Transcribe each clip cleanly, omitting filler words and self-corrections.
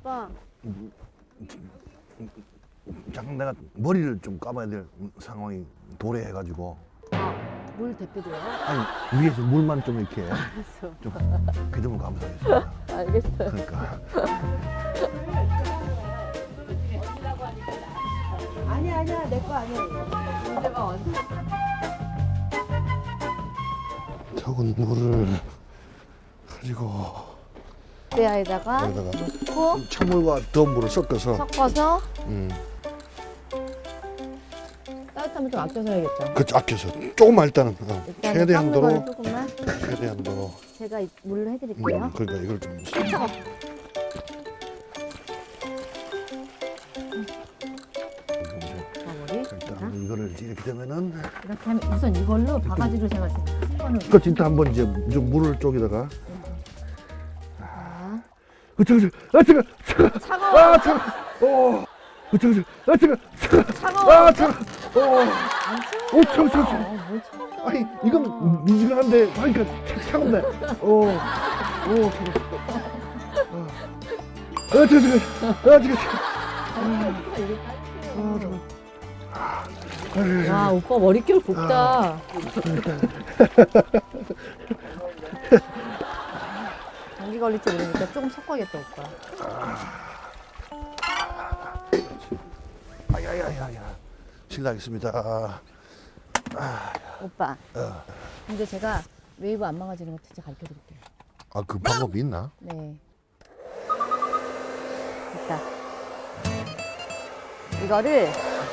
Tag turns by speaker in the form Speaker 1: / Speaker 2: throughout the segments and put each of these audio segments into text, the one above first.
Speaker 1: 오빠.
Speaker 2: 잠깐 내가 머리를 좀 감아야 될 상황이 도래해가지고.
Speaker 1: 물 대표돼요?
Speaker 2: 아니 위에서 물만 좀 이렇게
Speaker 1: 알았어.
Speaker 2: 좀 해주면 감사하겠습니다.
Speaker 1: 알겠어요.
Speaker 2: 그러니까.
Speaker 1: 아니야 내 거 아니야. 문제가 언제?
Speaker 2: 적은 물을 가지고
Speaker 1: 대야에다가
Speaker 2: 여기다가
Speaker 1: 넣고
Speaker 2: 찬물과 더운 물을 섞어서
Speaker 1: 섞어서 따뜻하면 좀 아껴서 해야겠죠.
Speaker 2: 그 아껴서 조금만 일단은
Speaker 1: 최대한도로
Speaker 2: 조금만 최대한도로
Speaker 1: 제가 물로 해드릴게요.
Speaker 2: 그러니까 이걸 좀
Speaker 1: 차가.
Speaker 2: 일단 이거를 이렇게 되면은
Speaker 1: 이렇게 하면 우선 이걸로 바가지로 제가 섞어놓은
Speaker 2: 그 진짜 한번 이제 좀 물을 쪽에다가 그쵸
Speaker 1: 차가워.
Speaker 2: 아 차가워 그쵸 아 차가워 아 차가워 오 차가워 아니 이건 미지근한데 하니까 차갑네 오
Speaker 1: 와 오빠 머릿결 곱다. 감기 걸릴지 모르니까 조금 섞어야겠다 오빠.
Speaker 2: 아야야야야 실례하겠습니다.
Speaker 1: 오빠. 근데 제가 웨이브 안 망가지는 거 진짜 가르쳐 드릴게요.
Speaker 2: 아 그 방법이 있나?
Speaker 1: 네. 됐다. 이거를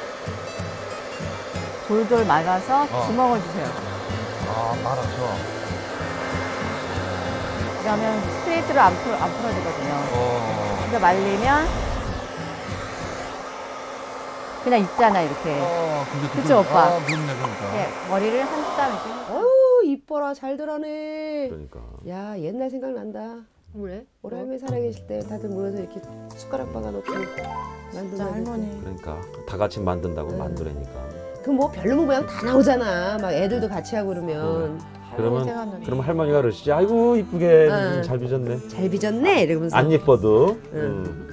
Speaker 1: 돌돌 말아서 구멍을 주세요.
Speaker 2: 아 말아서.
Speaker 1: 그러면 스트레이트로 안 풀어지거든요. 근데 말리면 그냥 있잖아 이렇게. 그쵸 오빠?
Speaker 2: 아 그렇네 그러니까.
Speaker 1: 네, 머리를 한 땀 이렇게.
Speaker 3: 어우 이뻐라 잘들 하네.
Speaker 4: 그러니까.
Speaker 3: 야 옛날 생각난다.
Speaker 1: 왜?
Speaker 3: 우리 할머니 살아계실 때 다들 모여서 이렇게 숟가락 박아놓고
Speaker 1: 진짜 할머니.
Speaker 4: 그러니까 다 같이 만든다고 만들으니까.
Speaker 3: 그뭐 별로 모양 다 나오잖아. 막 애들도 같이 하고 그러면
Speaker 4: 그러면 할머니가 그러시지. 아이고 이쁘게
Speaker 3: 응.
Speaker 4: 잘 빚었네.
Speaker 3: 잘 빚었네 이러면서.
Speaker 4: 안 예뻐도.
Speaker 3: 응.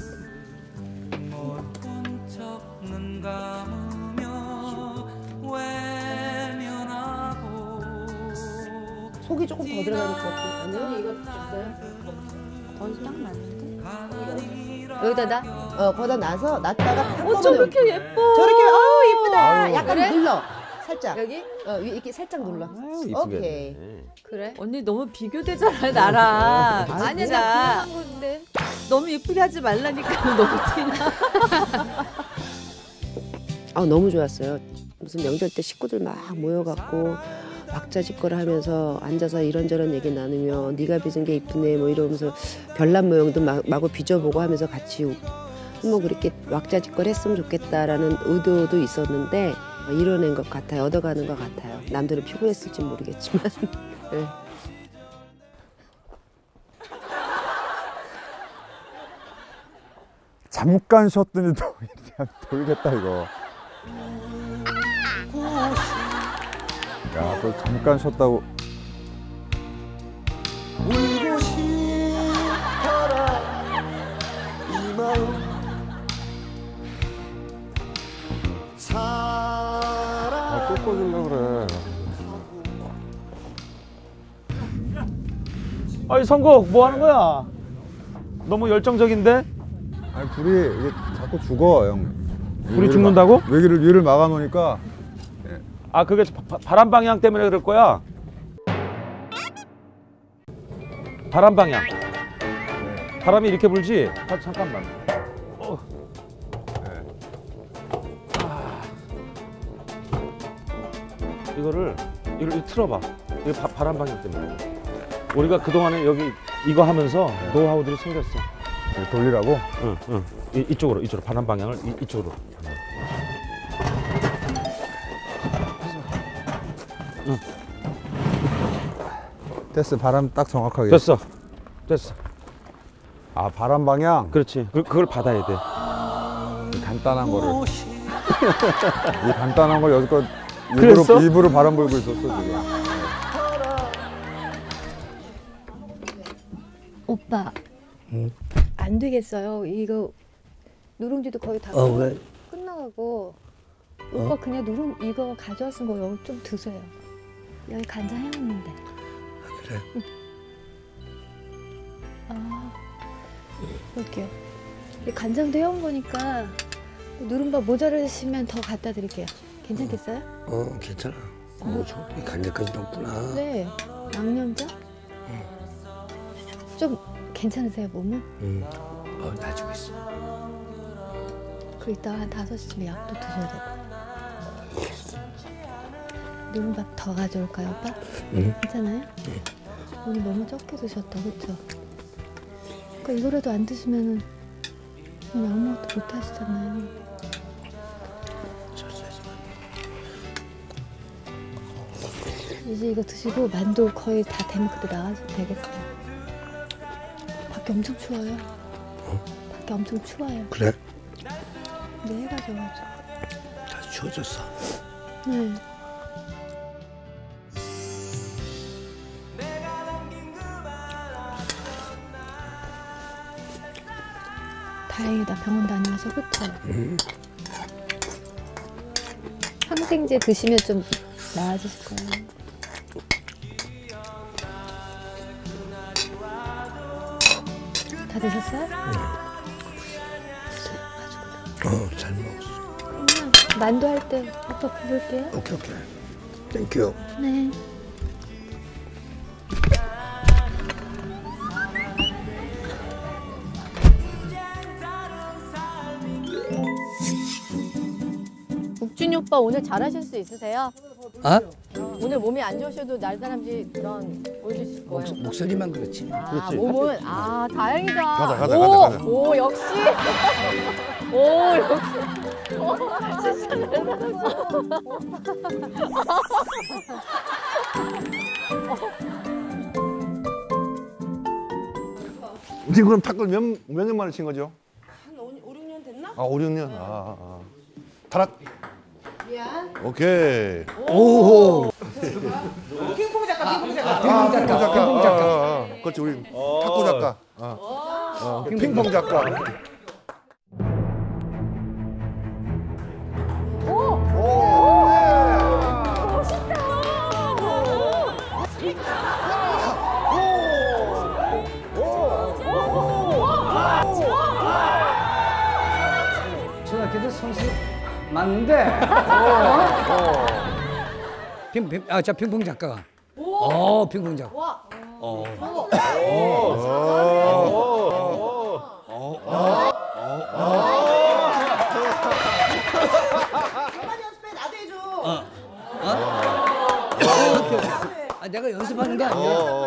Speaker 3: 속이 조금 더 들어가는 것 같아. 아니요?
Speaker 1: 이거 있어요? 거의 딱 맞는데? 여기다가?
Speaker 3: 거기다 놨다가
Speaker 1: 어쩜 이렇게 예뻐?
Speaker 3: 저렇게 이쁘다.
Speaker 4: 아유.
Speaker 3: 약간
Speaker 1: 그래?
Speaker 3: 눌러. 살짝.
Speaker 1: 여기?
Speaker 3: 이렇게 살짝 눌러.
Speaker 4: 아유, 이쁘게.
Speaker 3: 오케이.
Speaker 4: 했네.
Speaker 1: 그래?
Speaker 5: 언니 너무 비교되잖아 나랑.
Speaker 3: 아니,
Speaker 5: 아니야
Speaker 1: 그냥
Speaker 5: 나
Speaker 1: 한 건데.
Speaker 5: 너무 예쁘게 하지 말라니까 너무 티나.
Speaker 3: 너무 좋았어요. 무슨 명절 때 식구들 막 모여갖고 왁자지껄을 하면서 앉아서 이런저런 얘기 나누며 네가 빚은 게 이쁘네 뭐 이러면서 별난 모형도 마구 빚어보고 하면서 같이 뭐 그렇게 왁자지껄 했으면 좋겠다라는 의도도 있었는데 이뤄낸 것 같아요. 얻어가는 것 같아요. 남들은 피곤했을지 모르겠지만. 네.
Speaker 6: 잠깐 쉬었더니 또 그냥 돌겠다 이거. 야, 또 잠깐 쉬었다고.
Speaker 2: 울고 싶어라 이 마음
Speaker 6: 또 꽂으려고 그래.
Speaker 4: 아이 선곡 뭐 하는 거야? 너무 열정적인데?
Speaker 6: 아니 불이 이게 자꾸 죽어 형.
Speaker 4: 불이 죽는다고?
Speaker 6: 위를 막아놓으니까.
Speaker 4: 아 그게 바람 방향 때문에 그럴 거야. 바람 방향. 바람이 이렇게 불지? 잠깐만. 이거를 틀어봐. 이거 바람 방향 때문에. 우리가 그동안에 여기 이거 하면서 노하우들이 생겼어.
Speaker 6: 돌리라고?
Speaker 4: 응. 이쪽으로 바람 방향을 이쪽으로. 응.
Speaker 6: 됐어. 바람 딱 정확하게.
Speaker 4: 됐어.
Speaker 6: 아 바람 방향?
Speaker 4: 그렇지. 그걸 받아야 돼.
Speaker 6: 이 간단한 거를. 이 간단한 걸 여기껏
Speaker 4: 그랬어?
Speaker 6: 일부러 바람 불고 있었어 지금.
Speaker 1: 오빠. 안 되겠어요. 이거 누룽지도 거의 다
Speaker 7: 왜?
Speaker 1: 끝나가고 오빠 그냥 이거 가져왔은 거 여기 좀 드세요. 여기 간장 해놨는데.
Speaker 7: 그래?
Speaker 1: 아, 볼게요. 이 간장도 해온 거니까 누룽밥 모자르시면 더 갖다 드릴게요. 괜찮겠어요?
Speaker 7: 괜찮아. 저기 간장까지 넣었구나.
Speaker 1: 네. 양념장? 좀 괜찮으세요, 몸은?
Speaker 7: 나지고 있어.
Speaker 1: 그리고 이따 한 5시쯤에 약도 드셔야 되고. 누룽밥 더 가져올까요, 오빠? 괜찮아요? 오늘 너무 적게 드셨다, 그쵸? 그러니까 이거라도 안 드시면은 아무것도 못 하시잖아요. 이제 이거 드시고 만두 거의 다 되면 그때 나가시면 되겠어요. 밖에 엄청 추워요. 밖에 엄청 추워요.
Speaker 7: 그래?
Speaker 1: 네, 해가 져가지고.
Speaker 7: 다 추워졌어.
Speaker 1: 네. 다행이다. 병원 다녀와서 그쵸? 항생제 드시면 좀 나아지실 거예요. 다 드셨어요?
Speaker 7: 잘 먹었어.
Speaker 1: 그러면 만두 할 때 오빠 부를게요.
Speaker 7: 오케이. 땡큐.
Speaker 1: 네.
Speaker 5: 국준이 오빠 오늘 잘하실 수 있으세요?
Speaker 7: 아?
Speaker 5: 오늘 몸이 안 좋으셔도 날다람쥐 그런 보여주실 거예요.
Speaker 7: 목소리만 그렇지.
Speaker 5: 아, 몸은 다행이다.
Speaker 2: 가자.
Speaker 5: 오 역시. 오 역시. 진짜
Speaker 2: 지금 그럼 탁구를 몇 년 만에 친 거죠?
Speaker 3: 한 5, 6년 됐나?
Speaker 2: 5, 6년. 타락. 오케이.
Speaker 7: 오호.
Speaker 3: 핑퐁 작가.
Speaker 7: 핑퐁 작가.
Speaker 2: 그렇지, 우리 탁구 작가. 핑퐁 작가.
Speaker 8: 초등학교 선수 맞는데. 자 핑퐁 작가가. 핑퐁 작가. 내가 연습하는 게 아니야.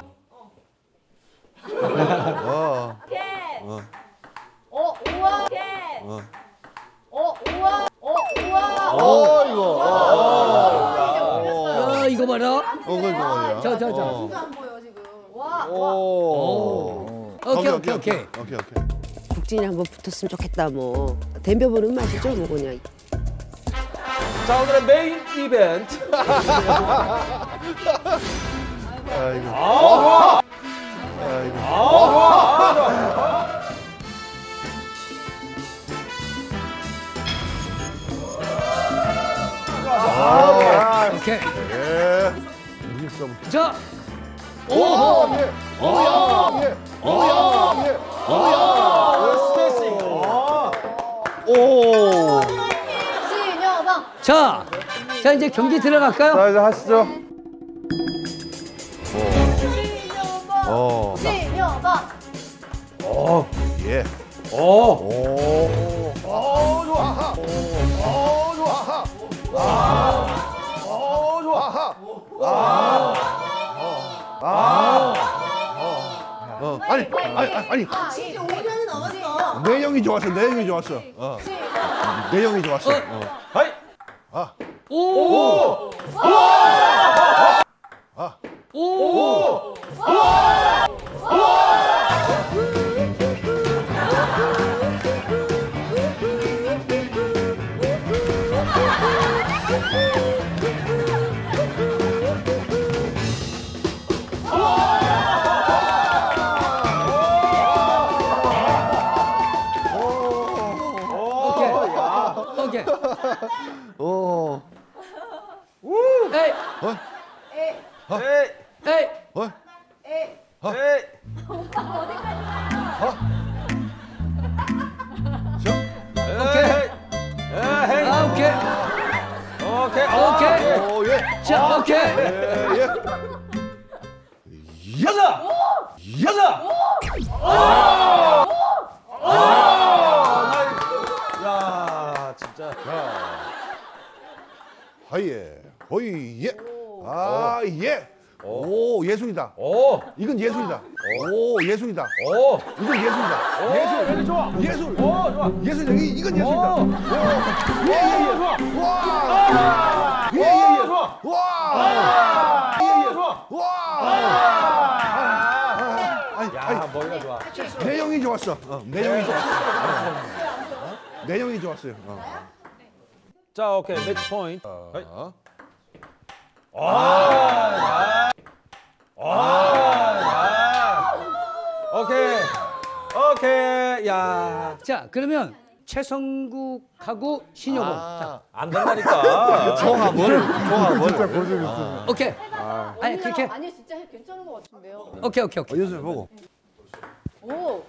Speaker 8: 이거 봐라.
Speaker 2: 그거 말이야.
Speaker 8: 자. 오케이.
Speaker 3: 국진이 한번 붙었으면 좋겠다 뭐. 덤벼보는 맛이죠 뭐 그냥.
Speaker 4: 자, 오늘의 메인 이벤트.
Speaker 2: 아이고.
Speaker 8: 오케이.
Speaker 2: 예.
Speaker 8: 자. 자 이제 경기 들어갈까요?
Speaker 2: 자, 이제 하시죠. 예. 아니.
Speaker 3: 5년이 넘었어.
Speaker 2: 내용이 좋았어. 내용이 좋았어.
Speaker 4: 하이.
Speaker 8: 오케이. 아, 오케이. 오케이.
Speaker 2: 오, 예.
Speaker 8: 자, 오케이.
Speaker 2: 여자! 여자!
Speaker 4: 야, 진짜.
Speaker 2: 하예. 호이, 예. 아, 예. 오, 예술이다.
Speaker 4: 오,
Speaker 2: 이건 예술이다. 오, 예술이다.
Speaker 4: 오,
Speaker 2: 이건 예술이다. 예술.
Speaker 4: 왠지 좋아.
Speaker 2: 예술.
Speaker 4: 오, 좋아.
Speaker 2: 예술. 이건 예술이다.
Speaker 4: 오.
Speaker 2: 예, 예, 예. 와. 예, 예, 예.
Speaker 4: 좋아.
Speaker 2: 와. 예, 예.
Speaker 4: 좋아.
Speaker 2: 와.
Speaker 4: 야, 머리가 좋아.
Speaker 2: 내용이 좋았어. 내용이 좋았어. 내용이 좋았어요.
Speaker 4: 자, 오케이. 매치 포인트. 오케이. 오케이. 야.
Speaker 8: 자, 그러면 최성국하고 신여범. 자,
Speaker 4: 안 된다니까.
Speaker 2: 조합을.
Speaker 6: 진짜 고집 있어.
Speaker 8: 오케이. 아니, 그렇게.
Speaker 5: 아니 진짜 괜찮은 것 같은데요.
Speaker 8: 오케이.
Speaker 2: 연습해 보고.
Speaker 5: 오.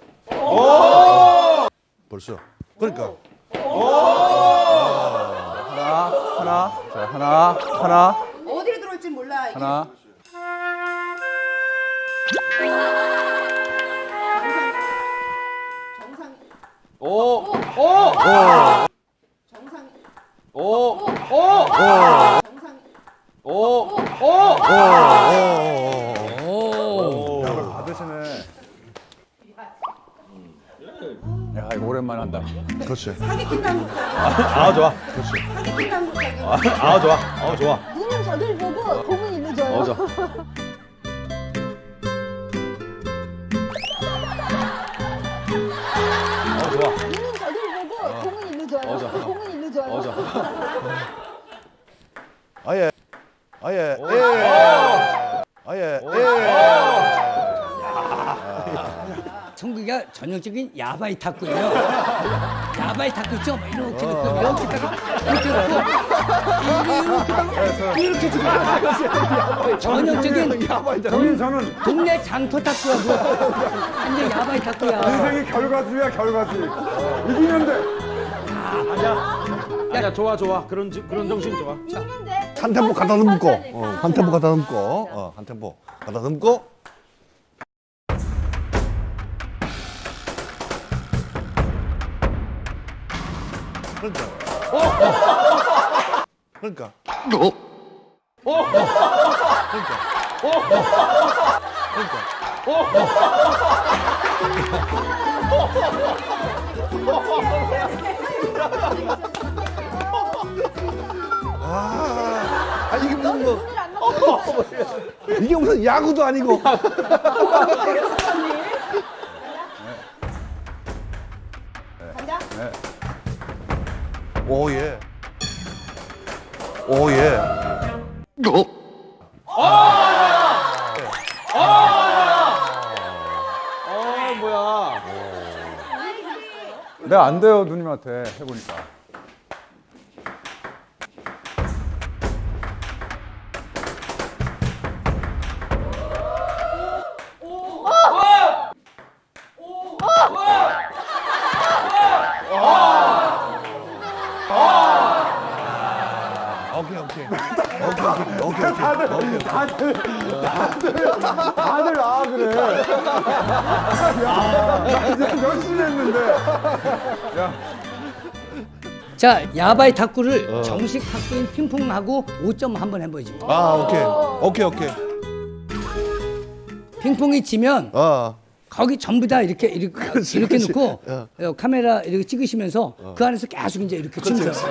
Speaker 2: 벌써. 그러니까.
Speaker 6: 하나. 자, 하나.
Speaker 5: 어디로 들어올지 몰라. 이게.
Speaker 6: 하나.
Speaker 5: 정상.
Speaker 4: 오.
Speaker 5: 정상.
Speaker 4: 오.
Speaker 5: 정상.
Speaker 4: 오.
Speaker 6: 약을 받으시네. 야, 이거 오랜만에 한다.
Speaker 2: 그렇지.
Speaker 4: 아, 좋아. 아, 좋아. 좋아.
Speaker 1: 눈은 저길 보고 공은 일로 줘요.
Speaker 4: 좋아. 좋아.
Speaker 1: 눈은 저길 보고 공은 일로 줘요.
Speaker 4: 좋아.
Speaker 1: 공은 일로 줘요.
Speaker 4: 좋아.
Speaker 2: 아예. 아예. 아예.
Speaker 8: 성국이가 전형적인 야바이 탁구예요. 야바이 탁구 있죠? 막 이렇게 놓고 이렇게 딱 이렇게 놓고 전형적인
Speaker 6: 저는
Speaker 8: 동네 장터 탁구하고 완전 야바이 탁구야.
Speaker 6: 인생이 결과주의야, 결과주의. 이기면 돼.
Speaker 4: 야, 좋아. 그런 정신 좋아.
Speaker 2: 한 템포 갖다 넘고. 한 템포 갖다 넘고. 한 템포 갖다 넘고. 그러니까. 그러니까. 이게 무슨 뭐. 이게 무슨 야구도 아니고. 오, 예. 오, 예.
Speaker 4: 뭐야.
Speaker 6: 내가 안 돼요, 누님한테 해보니까.
Speaker 2: 오케이.
Speaker 6: 다들 아 그래. 나 이제 열심히 했는데.
Speaker 8: 자, 야바이 탁구를 정식 탁구인 핑퐁하고 5점 한번 해보지.
Speaker 2: 오케이.
Speaker 8: 핑퐁이 지면 거기 전부 다 이렇게 놓고 카메라 이렇게 찍으시면서 그 안에서 계속 이제 이렇게 치면서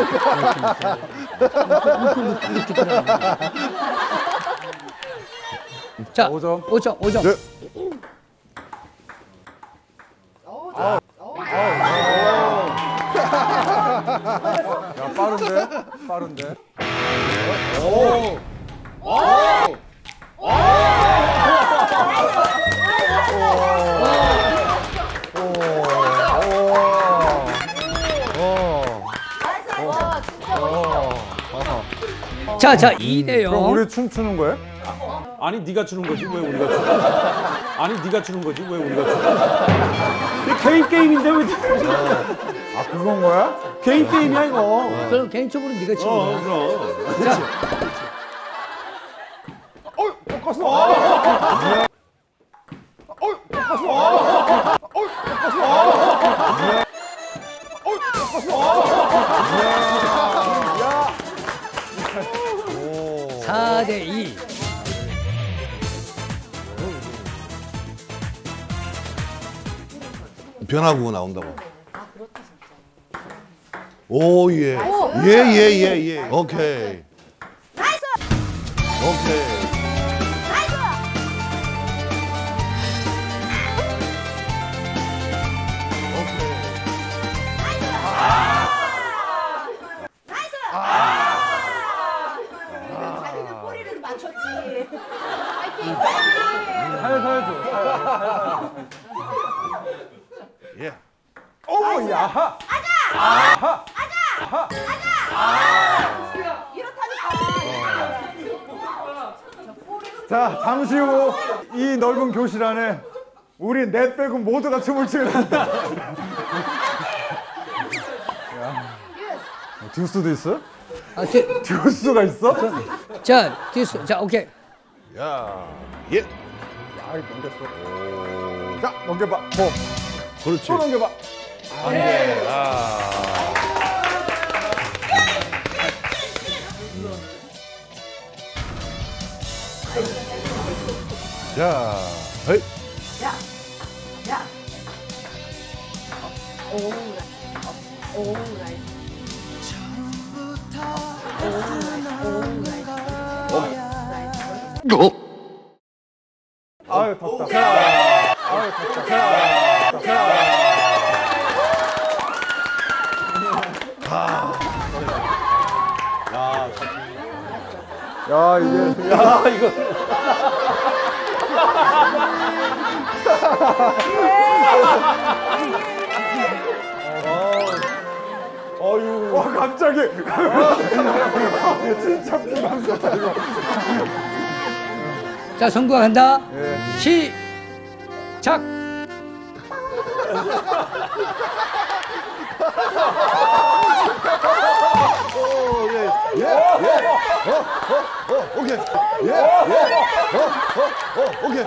Speaker 8: 이렇게 들어가요. 자, 5점.
Speaker 2: 네.
Speaker 6: 야, 빠른데.
Speaker 8: 자, 2대 0.
Speaker 6: 그럼 우리 춤추는 거예요?
Speaker 4: 아니, 네가 주는 거지. 왜 우리가 주? 아니, 네가 주는 거지. 왜 우리가 주? 개인 게임인데 왜?
Speaker 6: 아 그건 거야?
Speaker 4: 개인 게임이야 이거.
Speaker 8: 그럼 개인적으로 네가 치는 거야.
Speaker 4: 그럼.
Speaker 8: 자,
Speaker 2: 오.
Speaker 8: 4대2.
Speaker 2: 변화구가 나온다고. 오, 예. 예. 오케이. 나이스! 오케이.
Speaker 6: 살살 줘.
Speaker 2: 예.
Speaker 6: 오, 야하. 자, 잠시 후 이 넓은 교실 안에 우리 넷 빼고 모두가 춤을 추는다. 듀스도 있어?
Speaker 8: 아,
Speaker 6: 듀스가 있어?
Speaker 8: 자, 디스. 자, 오케이.
Speaker 2: 야. 예.
Speaker 6: 아, 넘겼어. 자, 넘겨봐. 뭐.
Speaker 2: 그렇지.
Speaker 6: 또 넘겨봐.
Speaker 2: 안 돼. 아. 자, 헤이.
Speaker 6: 아유, 덥다. 아유, 덥다. 야, 이게.
Speaker 4: 야 이거.
Speaker 6: 어유. 와, 갑자기. 진짜 부담스럽다, 이거.
Speaker 8: 자, 성구가 간다.
Speaker 6: 예.
Speaker 8: 시작.
Speaker 2: 오케이. 오케이.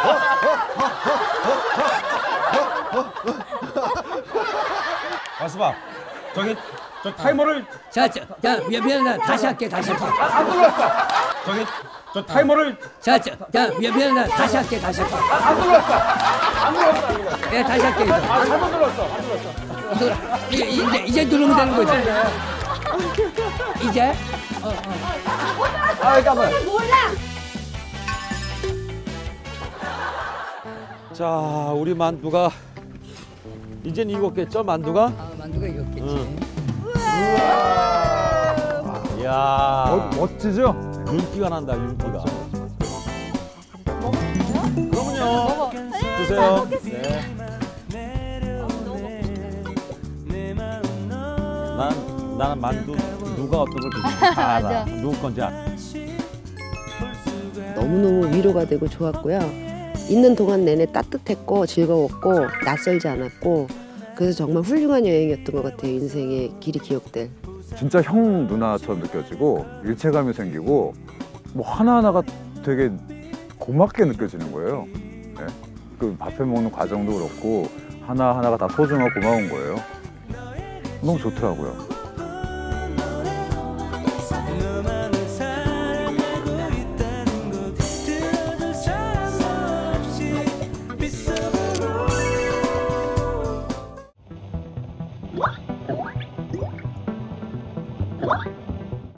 Speaker 4: 가수봐. 저기 저 타이머를
Speaker 8: 자, 미안하다. 다시 할게.
Speaker 4: 안 눌렀어. 저기 저 타이머를
Speaker 8: 자, 미안하다. 다시 할게.
Speaker 4: 안 눌렀어.
Speaker 8: 예, 다시 할게. 이거.
Speaker 4: 잘못 눌렀어.
Speaker 8: 이제 누르면 되는 거지. 이제.
Speaker 4: 아 잠깐만. 자, 우리 만두가 이젠 익었겠죠, 만두가?
Speaker 8: 아, 만두가 이겼겠지.
Speaker 4: 이야,
Speaker 6: 멋지죠?
Speaker 4: 윤기가 난다, 윤기가. 그럼요. 드세요. 네. 나는 만두 누가 어떤 걸 드는지 다 알아. 누구 건지 알아.
Speaker 3: 너무너무 위로가 되고 좋았고요. 있는 동안 내내 따뜻했고 즐거웠고 낯설지 않았고 그래서 정말 훌륭한 여행이었던 것 같아요. 인생의 길이 기억될.
Speaker 6: 진짜 형 누나처럼 느껴지고 일체감이 생기고 뭐 하나하나가 되게 고맙게 느껴지는 거예요. 네? 그 밥해 먹는 과정도 그렇고 하나하나가 다 소중하고 고마운 거예요. 너무 좋더라고요.